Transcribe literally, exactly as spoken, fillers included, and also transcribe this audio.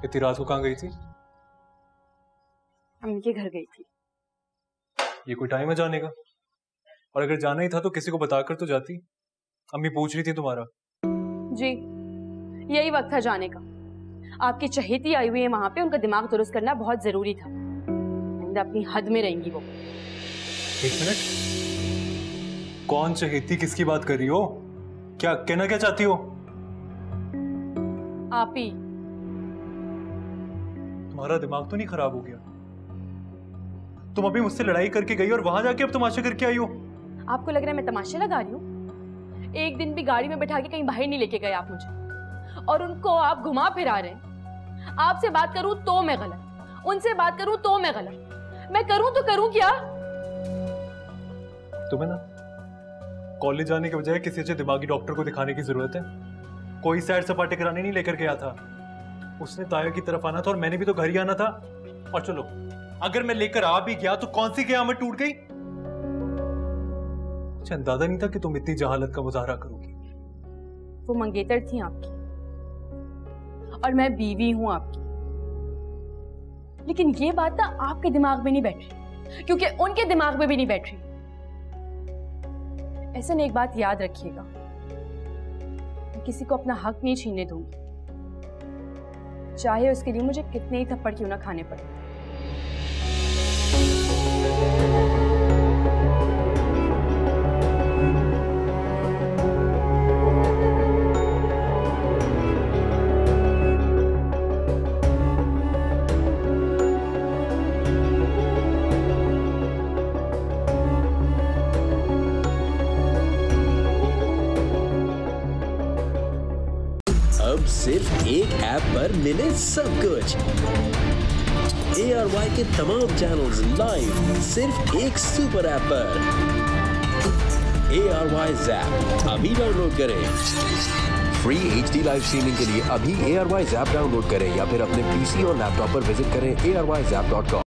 इतनी रात को कहाँ गई थी? अम्मी के घर गई थी। ये कोई टाइम है जाने का? और अगर जाना ही था तो किसी को बताकर तो जाती। अम्मी पूछ रही थी तुम्हारा। जी, यही वक्त था जाने का। आपकी चहेती आई हुई है वहां पे, उनका दिमाग दुरुस्त करना बहुत जरूरी था। अपनी हद में रहेंगी वो। एक मिनट, कौन चहेती, किसकी बात कर रही हो? क्या कहना क्या चाहती हो? आप ही। तुम्हारा दिमाग तो नहीं खराब हो गया? तुम अभी मुझसे लड़ाई करके गई और वहां जाके अब तमाशा करके आई हो? आपको लग रहा है मैं तमाशे लगा रही हूँ? एक दिन भी गाड़ी में बैठा के कहीं बाहर नहीं लेके गए आप मुझे, और उनको आप घुमा फिरा रहे हैं। आपसे बात करूं तो मैं गलत, उनसे बात करूं तो मैं गलत। मैं करूं तो करूं क्या? तुम्हें ना कॉलेज जाने के बजाय किसी अच्छे दिमागी डॉक्टर को दिखाने की जरूरत है। कोई सैर सपाटे कराने नहीं लेकर गया था। उसने ताया की तरफ आना था और मैंने भी तो घर ही आना था। और चलो, अगर मैं लेकर आ भी गया तो कौन सी कयामत टूट गई? मुझे अंदाजा नहीं था कि तुम इतनी जहालत का मुजाहरा करोगी। वो मंगेतर थी आपकी और मैं बीवी हूं आपकी, लेकिन ये बात ना आपके दिमाग में नहीं बैठ रही, क्योंकि उनके दिमाग में भी नहीं बैठ रही। ऐसे ने एक बात याद रखिएगा, मैं किसी को अपना हक नहीं छीनने दूंगी, चाहे उसके लिए मुझे कितने ही थप्पड़ क्यों ना खाने पड़े। अब सिर्फ एक ऐप पर मिले सब कुछ। ए आर वाई के तमाम चैनल्स लाइव सिर्फ एक सुपर ऐप पर। ए आर वाई ज़ैप अभी डाउनलोड करें। Free H D live streaming के लिए अभी A R Y Zap download करें या फिर अपने पीसी और लैपटॉप पर विजिट करें A R Y Zap dot com.